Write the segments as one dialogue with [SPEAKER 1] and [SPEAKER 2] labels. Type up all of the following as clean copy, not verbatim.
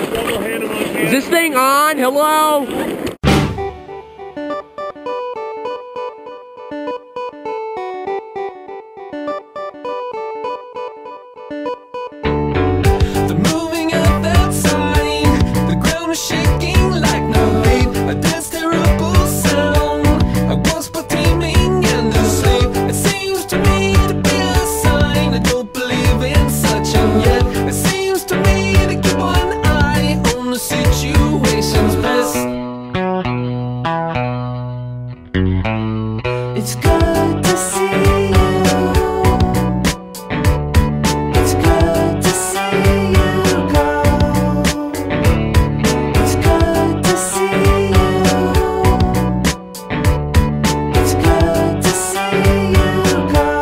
[SPEAKER 1] Is this thing on? Hello?
[SPEAKER 2] It's good to see you. It's good to see you go. It's good to see you. It's good to see you go.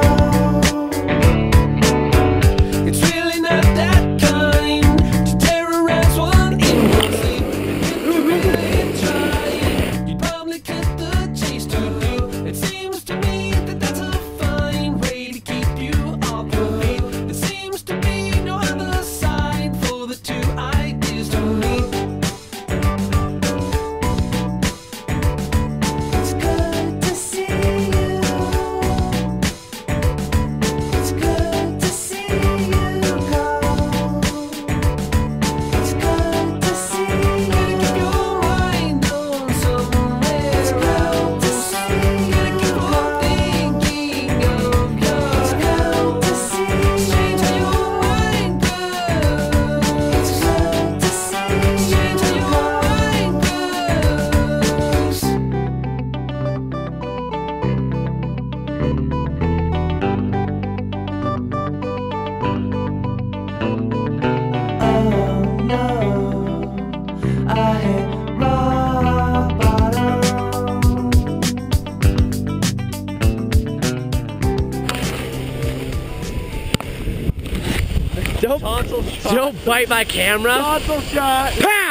[SPEAKER 2] It's really not that kind to terrorize one in your sleep. If you really try, you'd probably cut the chase to you. It seems to me that that's a fine way to keep you off your feet. There seems to be no other side for the two ideas to meet. It's good to see you. It's good to see you go. It's good to see you. Gotta keep your mind on somewhere else. Gotta keep on thinking of yours. It's change how your mind goes. It's good to see change how your mind goes. Oh no, I hit rock bottom.
[SPEAKER 1] Don't bite my camera.
[SPEAKER 3] Tonsil shot.
[SPEAKER 1] Pow!